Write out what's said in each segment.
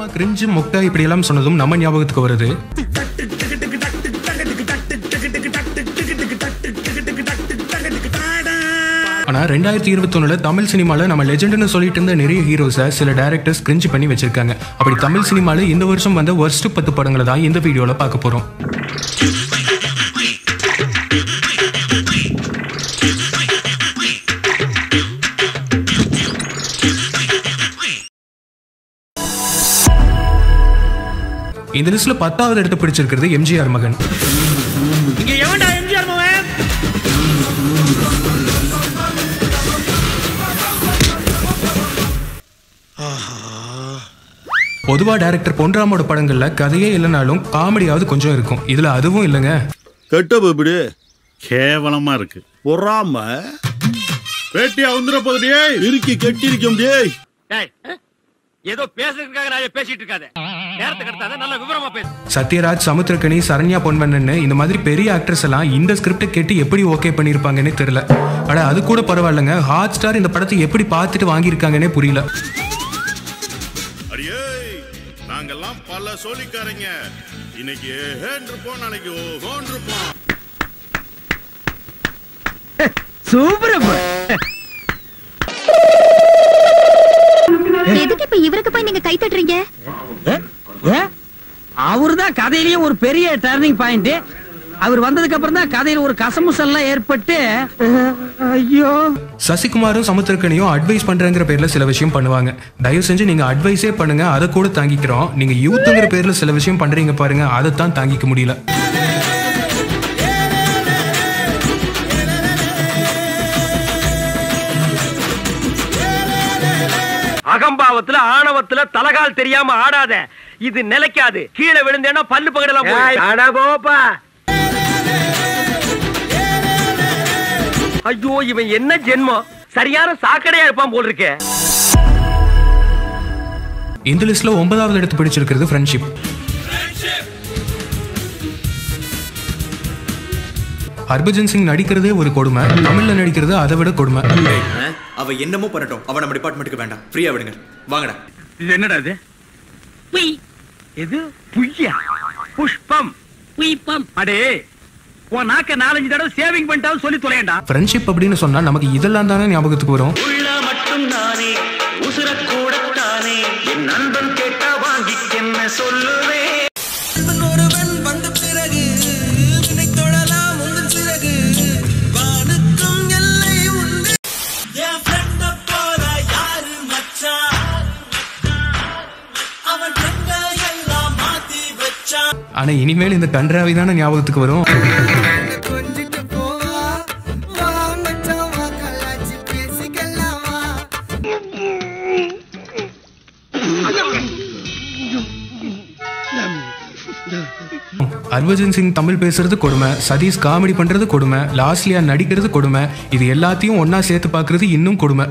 Cringe மொக்கா இப்படி எல்லாம் சொன்னதும் நம்ம ஞாபகத்துக்கு வருது. ஆனா 2021 தமிழ் சினிமால நம்ம லெஜெண்ட்னு சொல்லிட்டு இருந்த நிறைய ஹீரோஸை சில டைரக்டர்ஸ் கிரிஞ்சு பண்ணி வச்சிருக்காங்க. அப்படி தமிழ் சினிமால இந்த வருஷம் வந்த worst 10 படங்களை தான் இந்த வீடியோல பார்க்க போறோம். இந்த லிஸ்ட்ல 10வது இடத்தை பிடிச்சிருக்கிறது எம்ஜிஆர் மகன். பொதுவா டைரக்டர் பொன்ராமோட படங்கள்ல கதையே இல்லைனாலும் காமெடியாவது கொஞ்சம் இருக்கும். இதுல அதுவும் இல்லைங்க. கெட்ட கேவலமா இருக்கு. பொறாம பேட்டியா வந்துற போதே இறுக்கி கட்டி இருக்க முடியே. ஏதோ பேசுறதுக்காக நான் பேசிட்டு இருக்காதே. நேரத்துக்கு எடுத்தாத நல்ல விவரமா பேசு. சத்யராஜ், சமுத்திரக்கனி, சரண்யா பொன்வண்ணன் இந்த மாதிரி பெரிய ஆக்டர்ஸ் எல்லாம் இந்த ஸ்கிரிப்டை கேட்டு எப்படி ஓகே பண்ணிருப்பாங்கன்னே தெரியல. ஆனா அது கூட பரவாயில்லைங்க. ஹாட் ஸ்டார் இந்த படத்தை எப்படி பார்த்துட்டு வாங்கியிருக்காங்கன்னே புரியல. நாங்கெல்லாம் பல சோழிக்காரங்க. இன்னைக்கு இருப்போம், நாளைக்கு ஓஹோன் இருப்போம். சூப்பர். எதுக்கு இப்ப இவருக்கு போய் நீங்க கை தட்டுறீங்க? அவர்தான் கதையிலேயே ஒரு பெரிய டர்னிங் பாயிண்ட். அவர் வந்ததுக்கு அப்புறம் தான் கதையில ஒரு கசமுசல்லாம் ஏற்பட்டு ஐயோ. சசிகுமாரும் சமுத்திரக்கனியும் அட்வைஸ் பண்றங்கிற பேர்ல சில விஷயம் பண்ணுவாங்க. தயவு செஞ்சு நீங்க அட்வைஸே பண்ணுங்க, அதை கூட தாங்கிக்கிறோம். நீங்க யூத்ங்கிற பேர்ல சில விஷயம் பண்றீங்க பாருங்க, அதைத்தான் தாங்கிக்க முடியல. அகம்பாவத்துல ஆணவத்துல தலகால் தெரியாம ஆடாத. இது நிலைக்காது. கீழே விழுந்தேன்னா பல்லு பகடலாம். ஐயோ, இவன் என்ன ஜென்மம். சரியான சாக்கடையா இருப்பான் போல் இருக்கே. இந்த லிஸ்ட்ல 9வது இடத்து பிடிச்சிருக்கிறது ஃப்ரெண்ட்ஷிப். ஹர்பஜன் சிங் நடிக்கிறதே ஒரு கொடுமை, தமிழ்ல நடிக்கிறது அதை விட கொடுமை. அவ என்னமோ பண்ணட்டும், அவ நம்ம டிபார்ட்மெண்ட்டுக்கு வேண்டாம். ஃப்ரீயா விடுங்க. வாங்கடா. இது என்னடா இது? எது புய்யா? புஷ்பம். புய்பம். அடே, உன் நாக்க 4-5 தடவை சேவிங் பண்ணிட்டாலும் சொல்லி தொலையண்டா. ஃப்ரெண்ட்ஷிப் அப்படின்னு சொன்னா நமக்கு இதெல்லாம் தானே ஞாபகத்துக்கு வரும். உள்ள மட்டும் நானே உசுர கூட தானே என் நண்பன் கேட்டா வாங்கிக்கென்ன சொல்லுவே. ஒருவன் வந்த பிறகு வினை தொழலாம் உங்கள் சிறகு வானுக்கும் எல்லை உண்டு. என் ஃப்ரெண்ட போல யாரு மச்சான், அவன் ஃப்ரெண்ட எல்லாம் மாத்தி வச்சான். ஆனா இனிமேல் இந்த கன்றாவி தானே ஞாபகத்துக்கு வரும். ஹர்பஜன் சிங் தமிழ் பேசுறது கொடுமை, சதீஷ் காமெடி பண்றது கொடுமை, லாஸ்லியா நடிக்கிறது கொடுமை. இது எல்லாத்தையும் ஒன்னா சேர்த்து பாக்குறது இன்னும் கொடுமை.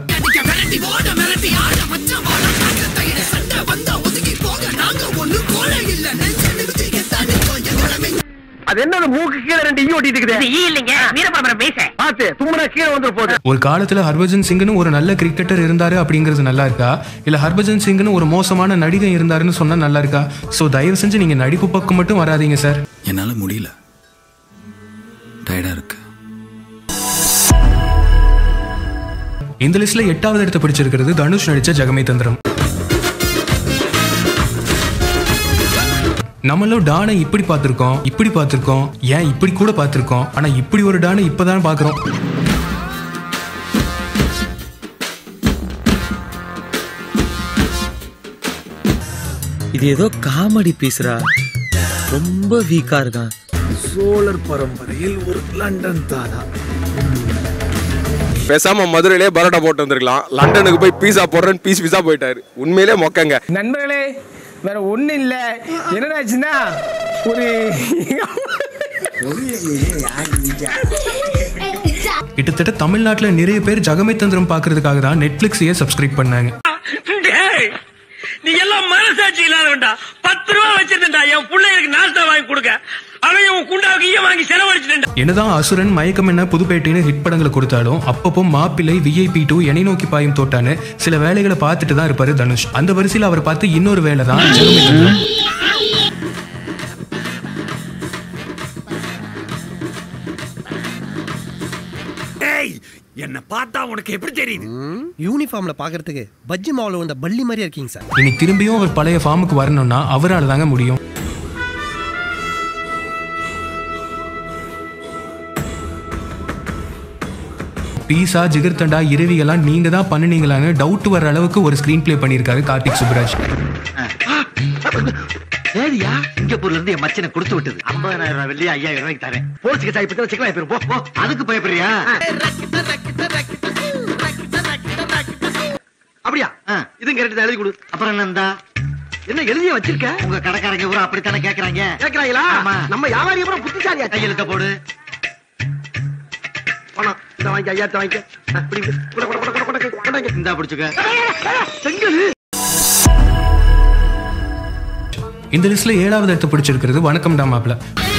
அது என்னது மூக்கு கீழே 2 ஈ ஓட்டிட்டு இருக்குது. ஈ இல்லங்க, வீரபாபர பேச. பாத்து தும்முனா கீழே வந்துற போகுது. ஒரு காலத்துல ஹர்பஜன் சிங்னு ஒரு நல்ல கிரிக்கெட்டர் இருந்தாரு அப்படிங்கிறது நல்லா இருக்கா, இல்ல ஹர்பஜன் சிங்னு ஒரு மோசமான நடிகன் இருந்தாருன்னு சொன்னா நல்லா இருக்கா? சோ தயவு செஞ்சு நீங்க நடிப்பு பக்கம் மட்டும் வராதீங்க சார். என்னால முடியல, டயர்டா இருக்கு. இந்த லிஸ்ட்ல 8வது இடத்தை பிடிச்சிருக்கிறது தனுஷ் நடிச்ச ஜெகமே தந்திரம். நம்மளும் டானை இப்படி பார்த்திருக்கோம், ஏன் இப்படி கூட பார்த்திருக்கோம். ஆனா இப்படி ஒரு டானை இப்பதான் பாக்குறோம். இது ஏதோ காமெடி பீஸ்ரா, ரொம்ப வீக்கா இருக்கான். சோழர் பரம்பரையில் ஒரு லண்டன் தானா. பேசாம மதுரையிலே பரோட்டா போட்டு வந்திருக்கலாம். லண்டனுக்கு போய் பீஸா போடுறேன்னு பீஸா போயிட்டாரு. உண்மையிலே மொக்கங்க. நண்பர்களே, வேற ஒண்ணு இல்ல. என்னடாச்சுன்னா ஒரு கிட்டத்தட்ட தமிழ்நாட்டுல நிறைய பேர் ஜெகமே தந்திரம் பாக்குறதுக்காக தான் நெட்ஃபிளிக்ஸையே சப்ஸ்கிரைப் பண்ணாங்க. நீ எல்லாம் மனசாட்சி இல்லாதவன்டா. 10 ரூபா வச்சிருந்தா என் பிள்ளைகளுக்கு நாஸ்டா வாங்கி கொடுக்க. அவன் உன் குண்டா வாங்கி செலவழிச்சிட்டேன். என்னதான் அசுரன், மயக்கம் என்ன, புதுப்பேட்டைன்னு ஹிட் படங்களை கொடுத்தாலும் அப்பப்போ மாப்பிள்ளை, VIP 2, என்னை நோக்கி பாயும் தோட்டான்னு சில வேலைகளை பார்த்துட்டு தான் இருப்பாரு தனுஷ். அந்த வரிசையில் அவர் பார்த்து இன்னொரு வேலை தான் ஜெகமே. என்ன பார்த்தா உனக்கு எப்படி தெரியுது? யூனிஃபார்ம்ல பாக்குறதுக்கு பஜ்ஜி மாவுல வந்த பள்ளி மாதிரியா இருக்கீங்க சார். இனி திரும்பியும் அவர் பழைய ஃபார்முக்கு வரணும்னா அவரால் தாங்க முடியும். பீஸா, ஜிகர்தண்டா, இரவியெல்லாம் நீங்க தான் பண்ணுனீங்களான்னு டவுட் வர அளவுக்கு ஒரு ஸ்கிரீன் பிளே பண்ணியிருக்காரு கார்த்திக் சுப்புராஜ். சரியா சிங்கப்பூர்ல இருந்து என் மச்சனை கொடுத்து விட்டது 50,000 வெள்ளி 5,000 ரூபாய்க்கு தரேன். போலீஸ்க்கு சாய்ப்பத்துல சிக்கலாய் போயிரும். போ அதுக்கு பயப்படுறியா? அப்படியா? இதுங்க கரெக்ட் எழுதி கொடு. அப்புறம் என்ன எழுதிய வச்சிருக்க? உங்க கடைக்காரங்க ஊரா அப்படித்தானே கேக்குறாங்களா? நம்ம வியாபாரி அப்புறம் புத்திசாலியா? கையெழுத்த போடு. பணம் இந்த வாங்கி 5,000 வாங்கி இந்தா பிடிச்சுக்க. செங்கல். இந்த லிஸ்ட்ல 7வது இடத்தை பிடிச்சிருக்கிறது வணக்கம்டா மாப்ள.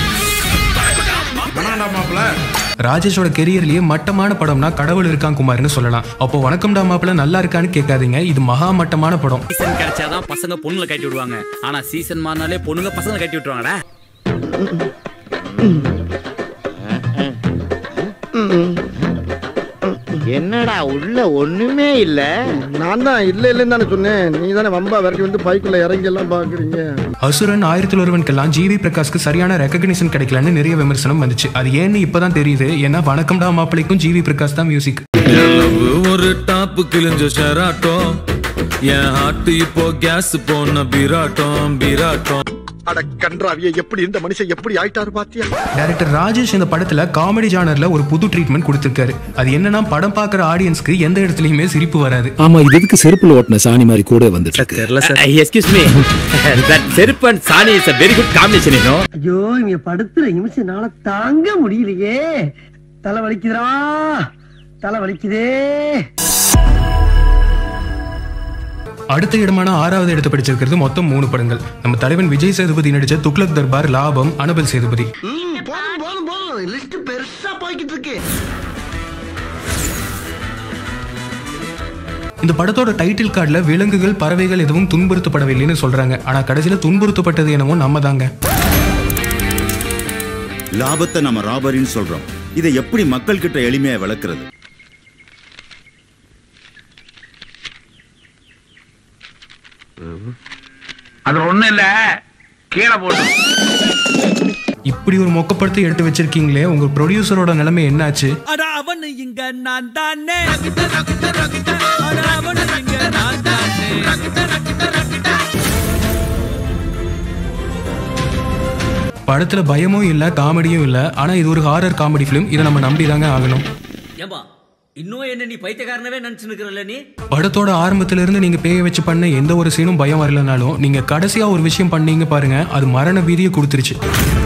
ராஜேஷோட கெரியர்லயே மட்டமான படம்னா கடவுள் இருக்கான் குமார்னு சொல்லலாம். அப்போ வணக்கம்டா மாப்ள நல்லா இருக்கான்னு கேட்காதீங்க, இது மகா மட்டமான படம். சீசன் கிடைச்சாதான் பசங்க பொண்ணுங்களை கட்டி விடுவாங்க, ஆனா சீசன் மாறினாலே பொண்ணுங்க பசங்களை கட்டி விட்டுருவாங்கடா. என்னடா உள்ள ஒண்ணுமே இல்ல? நான் தான் இல்லன்னு தானே சொன்னேன். நீ தானே வம்பா வரைக்கும் வந்து பைக்குள்ள இறங்கி எல்லாம் பாக்குறீங்க. அசுரன் 1001 ஜிவி பிரகாஷ்க்கு சரியான ரெகக்னிஷன் கிடைக்கலன்னு நிறைய விமர்சனம் வந்துச்சு. அது ஏன்னு இப்பதான் தெரியுது. ஏன்னா வணக்கம்டா மாப்பிளைக்கும் ஜிவி பிரகாஷ் தான் மியூசிக். ஒரு டாப்பு கிழிஞ்ச ஷராட்டம், என் ஹார்ட் இப்போ கேஸ் போன பீராட்டம். அட கன்றாவியே, எப்படி இந்த மனுஷன் எப்படி ஆயிட்டாரு பாத்தியா? டைரக்டர் ராஜேஷ் இந்த படத்துல காமெடி ஜானர்ல ஒரு புது ட்ரீட்மெண்ட் கொடுத்திருக்காரு. அது என்னன்னா படம் பாக்குற ஆடியன்ஸ்க்கு எந்த இடத்துலயுமே சிரிப்பு வராது. ஆமா, இதுக்கு செருப்புல ஓட்டின சாணி மாதிரி கூட வந்துட்டு தெரியல sir. Excuse me, that cheruppu and saani is a very good combination, you know. ஐயோ, இங்க படுத்துற நிமிஷம்னால தாங்க முடியலையே. தலை வலிக்குதுடா, தலை வலிக்குதே. அடுத்த இடமான 6வது இடத்தை பிடிச்சிருக்கிறது மொத்தம் 3 படங்கள். நம்ம தலைவன் விஜய் சேதுபதி நடிச்ச துக்ளக் தர்பார், லாபம், அனபல் சேதுபதி. லிஸ்ட் பெருசா போய்கிட்டு இருக்கு. இந்த படத்தோட டைட்டில் கார்டுல விலங்குகள், பறவைகள் எதுவும் துன்புறுத்தப்படவில்லைன்னு சொல்றாங்க. ஆனா கடைசியில துன்புறுத்தப்பட்டது என்னமோ நம்ம தாங்க. லாபத்தை நம்ம ராபரின்னு சொல்றோம். இதை எப்படி மக்கள் கிட்ட எளிமையா விளக்குறது? அது ஒண்ணு இல்ல, கீழே போட்டு. இப்படி ஒரு மொக்கப்படத்தை எடுத்து வச்சிருக்கீங்களே, உங்க ப்ரொடியூசரோட நிலைமை என்னாச்சு? அவனு இங்க நான் தானே, அவனு இங்க நான் தானே. படத்துல பயமும் இல்ல, காமெடியும் இல்ல. ஆனா இது ஒரு ஹாரர் காமெடி பிலிம். இதை நம்ம நம்பிதாங்க ஆகணும். ஏம்பா, இன்னும் என்ன நீ பைத்தியக்காரனவே நினைச்சு நிக்கிறல்ல நீ? படத்தோட ஆரம்பத்துல இருந்து நீங்க பேய வச்சு பண்ண எந்த ஒரு சீனும் பயம் வரலனாலும், நீங்க கடைசியா ஒரு விஷயம் பண்ணீங்க பாருங்க, அது மரண பீதியை கொடுத்துருச்சு.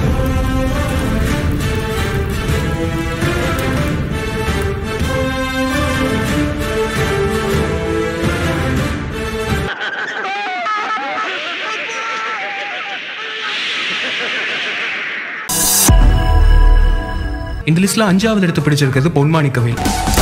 இந்த லிஸ்ட்ல 5வது இடத்தை பிடிச்சிருக்கிறது பொன்மாணிக்கவேல்.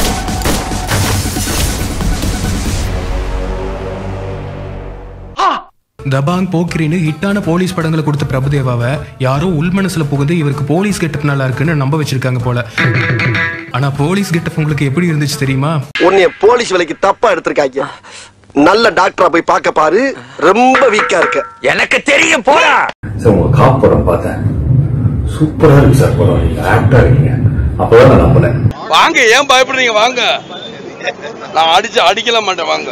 தபாங், போக்கிரின்னு ஹிட்டான போலீஸ் படங்களை கொடுத்த பிரபுதேவாவை யாரோ உள்மனசுல புகுந்து இவருக்கு போலீஸ் கெட்டப் நல்லா இருக்குன்னு நம்ப வச்சிருக்காங்க போல. ஆனா போலீஸ் கெட்டப் உங்களுக்கு எப்படி இருந்துச்சு தெரியுமா? உன்னைய போலீஸ் வேலைக்கு தப்பா எடுத்திருக்காங்க. நல்ல டாக்டரா போய் பார்க்க பாரு, ரொம்ப வீக்கா இருக்க. எனக்கு தெரியும் போடா. சார், உங்க காப் படம் பார்த்தேன், சூப்பரா இருக்கு சார். படம் நீங்க ஆக்டா இருக்கீங்க, அப்பதான் நான் நம்பினேன். வாங்க, ஏன் பயப்படுறீங்க? வாங்க, நான் அடிக்கல மாட்டேன். வாங்க.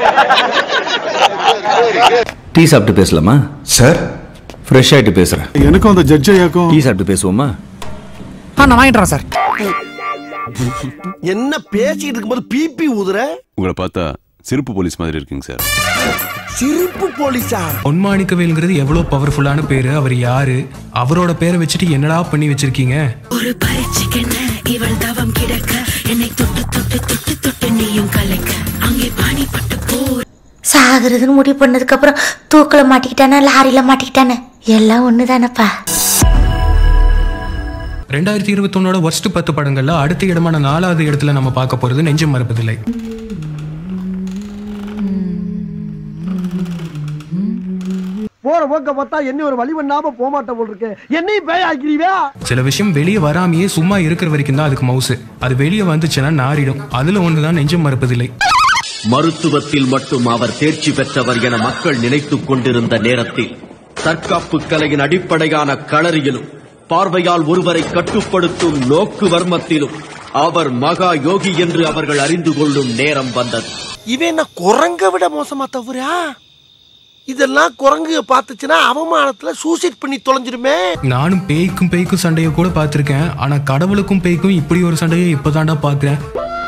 டீ சாப்பிட்டு பேசலாமா சார்? ஃப்ரெஷ் ஆயிட்டு பேசுறேன். எனக்கும் அந்த ஜட்ஜ் ஐயாக்கும் டீ சாப்பிட்டு பேசுவோமா? நான் வாங்கிட்டேன் சார். என்ன பேசிட்டு இருக்கும்போது பிபி ஊதுற? உங்களை பார்த்தா சிரிப்பு போலீஸ் மாதிரி இருக்குங்க சார். சிரிப்பு போலீஸா? பொன்மாணிக்கவேல்ங்கிறது எவ்வளவு பவர்ஃபுல்லான பேரு. அவர் யாரு? அவரோட பேரை வச்சுட்டு என்னடா பண்ணி வச்சிருக்கீங்க? ஒரு பரிச்சுக்கென்ன இவள் தவம் கிடக்க, என்னை தொட்டு தொட்டு தொட்டு தொட்டு நீயும் கலைக்க, அங்கே பாணி பட்டு போர். சாகுறதுன்னு முடிவு பண்ணதுக்கு அப்புறம் தூக்கில மாட்டிக்கிட்டானே, லாரியில மாட்டிக்கிட்டானே, எல்லாம் ஒண்ணுதானப்பா. 2021 worst 10 படங்கள்ல அடுத்த இடமான 4வது இடத்துல நம்ம பார்க்க போறது நெஞ்சம் மறப்பதில்லை. போற போக்க பார்த்தா என்ன ஒரு வழி பண்ணாம போக மாட்டேன் போல் இருக்கு. என்னையும் பேய் ஆக்கிறீவா? சில விஷயம் வெளியே வராமையே சும்மா இருக்கிற வரைக்கும் தான் அதுக்கு மவுசு. அது வெளியே வந்துச்சுன்னா நாரிடும். அதுல ஒண்ணுதான் நெஞ்சம் மறப்பதில்லை. மருத்துவத்தில் மட்டும் அவர் தேர்ச்சி பெற்றவர் என மக்கள் நினைத்துக் கொண்டிருந்த நேரத்தில் தற்காப்பு கலையின் அடிப்படையான களரியிலும் பார்வையால் ஒருவரை கட்டுப்படுத்தும் நோக்கு வர்மத்திலும் அவர் மகா யோகி என்று அவர்கள் அறிந்து கொள்ளும் நேரம் வந்தது. இவன் என்ன குரங்க விட மோசமா தவறா? இதெல்லாம் குரங்கு பார்த்துச்சுன்னா அவமானத்துல சூசைட் பண்ணி தொலைஞ்சிருமே. நானும் பேய்க்கும் சண்டையை கூட பார்த்திருக்கேன். ஆனா கடவுளுக்கும் பேய்க்கும் இப்படி ஒரு சண்டையை இப்பதான்டா பாக்குறேன்.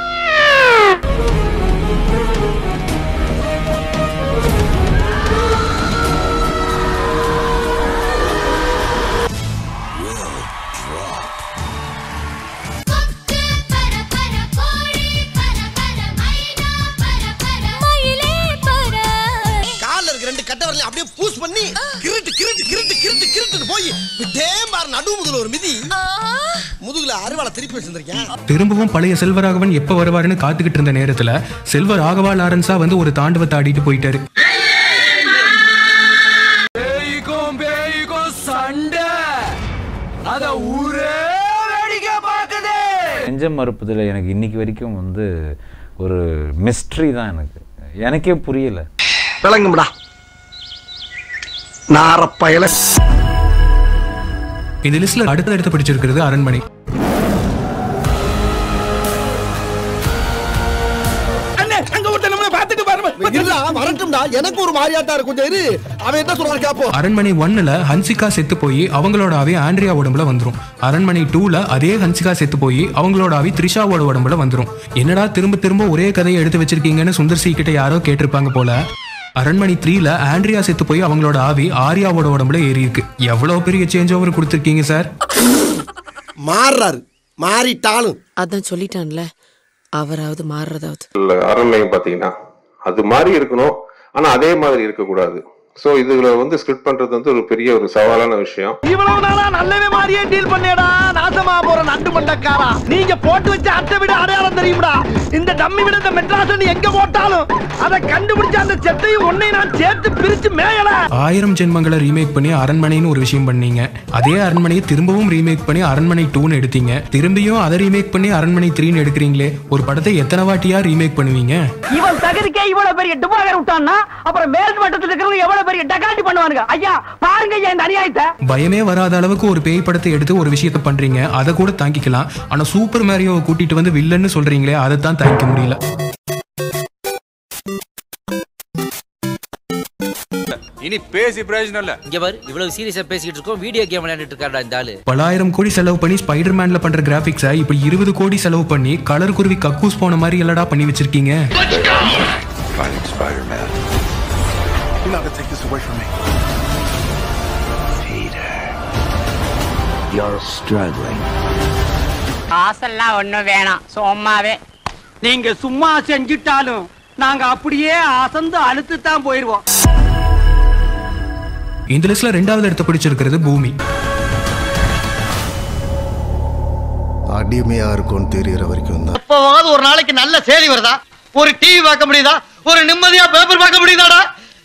அப்படியே பூஸ் பண்ணி கிருட்டு போய் நடுமுதுல ஒரு மிதி முதுகுல அருவாளை திருப்பி வச்சிருக்கேன். திரும்பவும் பழைய செல்வராகவன் எப்ப வருவாருன்னு காத்துக்கிட்டு இருந்த நேரத்துல செல்வராகவா லாரன்ஸா வந்து ஒரு தாண்டவத்தை ஆடிட்டு போயிட்டாரு. நெஞ்சம் மறுப்பதில் எனக்கு இன்னைக்கு வரைக்கும் வந்து ஒரு மிஸ்ட்ரி தான். எனக்கே புரியல. விளங்கும்டா நாரப்பயல. இந்த லிஸ்ட்ல அடுத்த இடத்தை பிடிச்சிருக்கிறது அரண்மனை. எனக்கு ஒரு மாதிரியாட்டா இருக்கும். அவன் என்ன சொல்றான் கேப்போ. அரண்மனை 1ல ஹன்சிகா செத்து போய் அவங்களோட ஆவி ஆண்ட்ரியா உடம்புல வந்துரும். அரண்மனை 2ல அதே ஹன்சிகா செத்து போய் அவங்களோட ஆவி த்ரிஷாவோட உடம்புல வந்துரும். என்னடா திரும்ப ஒரே கதையை எடுத்து வச்சிருக்கீங்கன்னு சுந்தர் சி கிட்ட யாரோ கேட்டிருப்பாங்க போல. அரண்மனை 3ல ஆண்ட்ரியா செத்து போய் அவங்களோட ஆவி ஆர்யாவோட உடம்புல ஏறி இருக்கு. எவ்வளவு பெரிய சேஞ்ச் ஓவர் கொடுத்திருக்கீங்க சார். மாறாரு மாறிட்டாலும் அதான் சொல்லிட்டான்ல, அவராவது மாறுறதாவது. அரண்மனை பாத்தீங்கன்னா அது மாதிரி இருக்கணும், ஆனா அதே மாதிரி இருக்க கூடாது. சோ இதுல வந்து ஸ்கிரிப்ட் பண்றது வந்து ஒரு பெரிய ஒரு சவாலான விஷயம். இவ்வளவு நாளா நல்லவே மாதிரியே டீல் பண்ணேடா. நாசமா போற நண்டு மண்டக்காரா. நீங்க போட்டு வச்ச அட்டை விட அடையாளம் தெரியும்டா. இந்த டம்மி விட இந்த மெட்ராஸ் நீ எங்க போட்டாலும் அதை கண்டுபிடிச்ச அந்த செத்தையும் ஒன்னை நான் சேர்த்து பிரிச்சு மேயல. 1000 ஜென்மங்களை ரீமேக் பண்ணி அரண்மனைன்னு ஒரு விஷயம் பண்ணீங்க. அதே அரண்மனையை திரும்பவும் ரீமேக் பண்ணி அரண்மனை 2ன்னு எடுத்தீங்க. திரும்பியும் அதை ரீமேக் பண்ணி அரண்மனை 3ன்னு எடுக்கிறீங்களே. ஒரு படத்தை எத்தனை வாட்டியா ரீமேக் பண்ணுவீங்க? இவன் தகுதிக்கே இவ்வளவு பெரிய டுபாகர் விட்டான்னா அப்புறம் மேல் மட்டத்தில் இருக்கிறவங்க எவ்வளவு பெரிய டகாட்டி பண்ணுவானுங்க. ஐயா பாருங்க இந்த அநியாயத்தை. பயமே வராத அளவுக்கு ஒரு பேய் படத்தை எடுத்து ஒரு விஷயத்தை பண்றீங்க. அதை கூட தாங்கிக்கலாம். ஆனா சூப்பர் மேரியோவை கூட்டிட்டு வந்து வில்லன்னு சொல்றீங்களே, அதை தான் தாங்கிக்க முடியல. இனி பேசி பிரயோஜனம் இல்ல. இங்க பாரு, இவ்வளவு சீரியஸா பேசிட்டு இருக்கோம், வீடியோ கேம் விளையாடிட்டு இருக்காடா இந்த ஆளு. பல 1000 கோடி செலவு பண்ணி ஸ்பைடர்மேன்ல பண்ற கிராபிக்ஸை இப்படி 20 கோடி செலவு பண்ணி கலர் குருவி கக்கூஸ் போன மாதிரி எல்லடா பண்ணி வச்சிருக்கீங்க. You're not gonna take this away from me. Peter, you're struggling. காசெல்லாம் ஒண்ணும் வேணாம், சும்மாவே. நீங்க சும்மா செஞ்சிட்டாலும் நாங்க அப்படியே அசந்து அழுத்து தான் போயிருவோம். இந்த லிஸ்ட்ல 2வது இடத்தை பிடிச்சிருக்கிறது பூமி. அடிமையா இருக்கும்னு தெரியற வரைக்கும் தான். எப்பவாவது ஒரு நாளைக்கு நல்ல செய்தி வருதா? ஒரு டிவி பார்க்க முடியுதா? ஒரு நிம்மதியா பேப்பர் பார்க்க முடியுதாடா?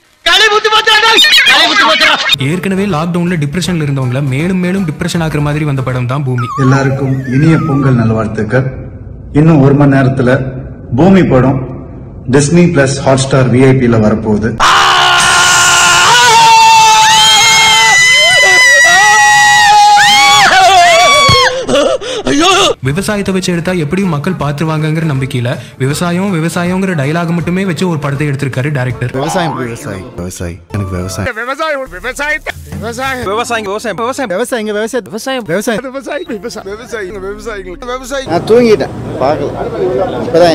ஏற்கனவே லாக்டவுன்ல டிப்ரெஷன்ல இருந்தவங்கள மேலும் மேலும் டிப்ரெஷன் ஆக்குற மாதிரி வந்த படம் தான் பூமி. எல்லாருக்கும் இனிய பொங்கல் நல்வாழ்த்துக்கள். இன்னும் 1 மணி நேரத்துல பூமி படம் டிஸ்னி பிளஸ் ஹாட்ஸ்டார் விஐபில வரப்போகுது. விவசாயத்தை வச்சு எடுத்தா எப்படியும் மக்கள் பாத்துருவாங்கங்கிற நம்பிக்கையில விவசாயம்ங்கிற டயலாக் மட்டுமே வச்சு ஒரு படத்தை எடுத்திருக்காரு டைரக்டர். விவசாயம் எனக்கு விவசாயம். நான் தூங்கிட்டேன், இப்பதான்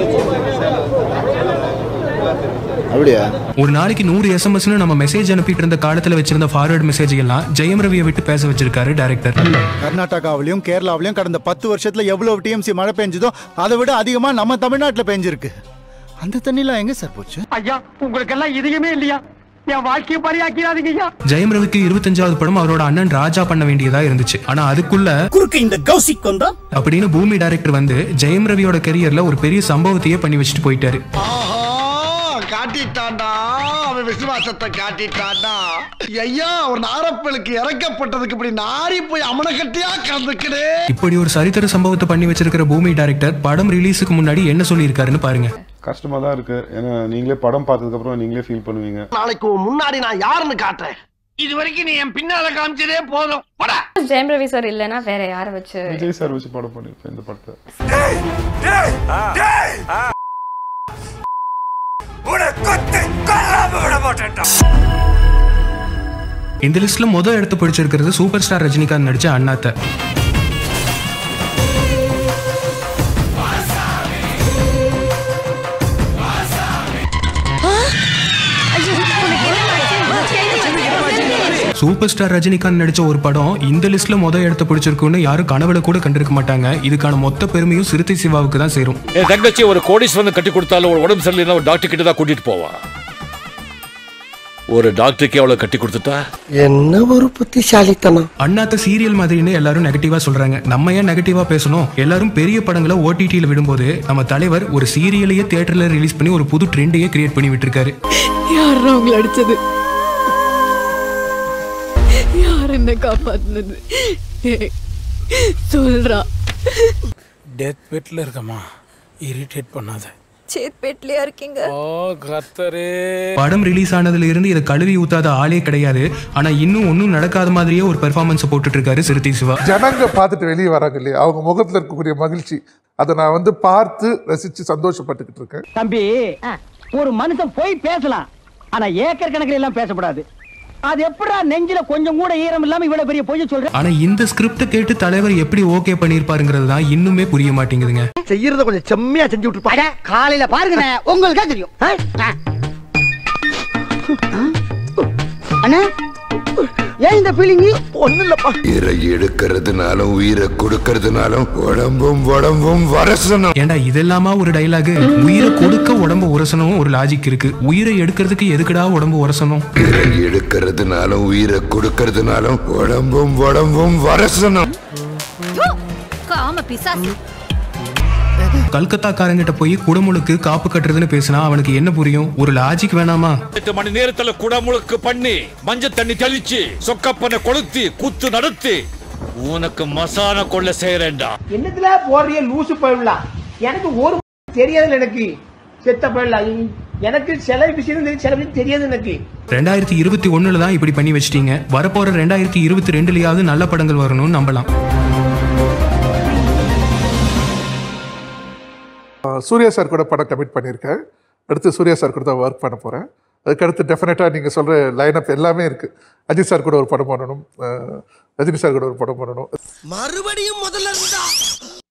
அப்படியா? ஒரு நாளைக்கு 100 SMS நம்ம மெசேஜ் அனுப்பிட்டு இருந்த காலத்துல வச்சிருந்த ஃபார்வர்ட் மெசேஜ் எல்லாம் ஜெயம் ரவியை விட்டு பேச வச்சிருக்காரு டைரக்டர். கர்நாடகாவிலையும் கேரளாவிலையும் கடந்த 10 வருஷத்துல எவ்வளவு டிஎம்சி மழை பெஞ்சதோ அதை விட அதிகமா நம்ம தமிழ்நாட்டுல பெஞ்சிருக்கு. அந்த தண்ணிலாம் எங்க சார் போச்சு? ஐயா உங்களுக்கு எல்லாம் இதயமே இல்லையா? என் வாழ்க்கையை பரியாக்கிறாதீங்க. ஜெயம் ரவிக்கு 25வது படம் அவரோட அண்ணன் ராஜா பண்ண வேண்டியதா இருந்துச்சு. ஆனா அதுக்குள்ள குறுக்கு இந்த கௌசிக் வந்தா அப்படின்னு பூமி டைரக்டர் வந்து ஜெயம் ரவியோட கரியர்ல ஒரு பெரிய சம்பவத்தையே பண்ணி வச்சுட்டு போயிட்டாரு. காட்டிட்டாண்டா, அவன் விசுவாசத்தை காட்டிட்டாண்டா. ஐயா, ஒரு நாரப்பலுக்கு இறக்கப்பட்டதுக்கு இப்படி நாரி போய் அமனக்கட்டியா கலந்துக்கிடு. இப்படி ஒரு சரித்திர சம்பவத்தை பண்ணி வச்சிருக்கிற பூமி டைரக்டர் படம் ரிலீஸுக்கு முன்னாடி என்ன சொல்லியிருக்காருன்னு பாருங்க. கஷ்டமா தான் இருக்கு. ஏன்னா நீங்களே படம் பார்த்ததுக்கு அப்புறம் நீங்களே ஃபீல் பண்ணுவீங்க. நாளைக்கு முன்னாடி நான் யாருன்னு காட்டுறேன். இது வரைக்கும் நீ என் பின்னால காமிச்சதே போதும். ஜெயம் ரவி சார் இல்லனா வேற யாரை வச்சு? விஜய் சார் வச்சு படம் பண்ணிருப்பேன் இந்த படத்தை. இந்த லிஸ்ட்ல முதல் இடத்து பிடிச்சிருக்கிறது சூப்பர் ஸ்டார் ரஜினிகாந்த் நடிச்ச அண்ணாத்த. சூப்பர் ஸ்டார் ரஜினிகாந்த் நடிச்ச ஒரு படம் இந்த லிஸ்ட்ல முதல் இடத்தை பிடிச்சிருக்குன்னு யாரும் கனவுல கூட கண்டிருக்க மாட்டாங்க. இதுக்கான மொத்த பெருமையும் சிறுத்தை சிவாவுக்கு தான் சேரும். என் தங்கச்சி ஒரு கோடீஸ்வரன் கட்டி கொடுத்தாலும் ஒரு உடம்பு சரியில்லைன்னா ஒரு டாக்டர் கிட்ட தான் கூட்டிட்டு போவா. ஒரு டாக்டருக்கு எவ்வளவு கட்டி கொடுத்துட்டா? என்ன ஒரு புத்திசாலித்தனம். அண்ணாத்த சீரியல் மாதிரின்னு எல்லாரும் நெகட்டிவா சொல்றாங்க. நம்ம ஏன் நெகட்டிவா பேசணும்? எல்லாரும் பெரிய படங்களை ஓடிடியில விடும்போது நம்ம தலைவர் ஒரு சீரியலையே தியேட்டர்ல ரிலீஸ் பண்ணி ஒரு புது ட்ரெண்டையே கிரியேட் பண்ணி விட்டுருக்காரு. யார் அவங்களை அடிச்சது? யார் என்ன காப்பாத்துனது? சொல்றா. டெத் பெட்ல இருக்கமா, இரிட்டேட் பண்ணாத. சேத் பெட்லயா இருக்கீங்க? ஓ கர்த்தரே. படம் ரிலீஸ் ஆனதுல இருந்து இதை கழுவி ஊத்தாத ஆளே கிடையாது. ஆனா இன்னும் ஒன்னும் நடக்காத மாதிரியே ஒரு பெர்ஃபார்மன்ஸ் போட்டுட்டு இருக்காரு சிறுத்தை சிவா. ஜனங்க பார்த்துட்டு வெளியே வராங்க இல்லையா, அவங்க முகத்துல இருக்கக்கூடிய மகிழ்ச்சி, அதை நான் பார்த்து ரசிச்சு சந்தோஷப்பட்டுக்கிட்டு இருக்கேன். தம்பி, ஒரு மனுஷன் போய் பேசலாம், ஆனா ஏக்கர் கணக்கில் எல்லாம் பேசக்கூடாது. அது எப்படா நெஞ்சில கொஞ்சம் கூட ஈரம் இல்லாம இவ்வளவு பெரிய பொய் சொல்றேன். ஆனா இந்த ஸ்கிரிப்ட கேட்டு தலைவர் எப்படி ஓகே பண்ணிருப்பாருங்கிறது தான் இன்னுமே புரிய மாட்டேங்குதுங்க. செய்யறத கொஞ்சம் செம்மையா செஞ்சு விட்டுருப்பாங்க. காலையில பாருங்க, உங்களுக்கு தெரியும். அண்ணா, ஏன் இந்த ஃபீலிங்? ஒண்ணு இல்லப்பா. உயிரை எடுக்கிறதுனாலும் உயிரை கொடுக்கறதுனாலும் உடம்பும் வரசணும். ஏண்டா இதெல்லாமா ஒரு டைலாக்? உயிரை கொடுக்க உடம்பு உரசணும் ஒரு லாஜிக் இருக்கு. உயிரை எடுக்கிறதுக்கு எதுக்குடா உடம்பு உரசணும்? உயிரை எடுக்கிறதுனாலும் உயிரை கொடுக்கறதுனாலும் உடம்பும் வரசணும். காம பிசாசு. கல்கத்தாக்காரங்கிட்ட போய் குடமுழுக்கு காப்பு கட்டுறதுன்னு பேசினா அவனுக்கு என்ன புரியும்? ஒரு லாஜிக் வேணாமா? 8 மணி நேரத்துல குடமுழுக்கு பண்ணி மஞ்சள் தண்ணி தெளிச்சு சொக்கப்பனை கொளுத்தி குத்து நடத்தி உனக்கு மசான கொள்ள செய்யறேன்டா. என்னத்துல போறிய லூசு போயிடலாம். எனக்கு ஒரு தெரியாதுல, எனக்கு செத்த போயிடலாம். எனக்கு சில விஷயம் சில விஷயம் தெரியாது. எனக்கு 2021 தான் இப்படி பண்ணி வச்சிட்டீங்க. வரப்போற 2022லயாவது நல்ல படங்கள் வரணும்னு நம்பலாம். சூர்யா சார் கூட படம் கமிட் பண்ணியிருக்கேன். அடுத்து சூர்யா சார் கூட தான் ஒர்க் பண்ண போகிறேன். அதுக்கடுத்து டெஃபினட்டாக நீங்கள் சொல்கிற லைனப் எல்லாமே இருக்குது. அஜித் சார் கூட ஒரு படம் பண்ணணும், ரஜினி சார் கூட ஒரு படம் பண்ணணும். மறுபடியும் முதல்ல இருந்தா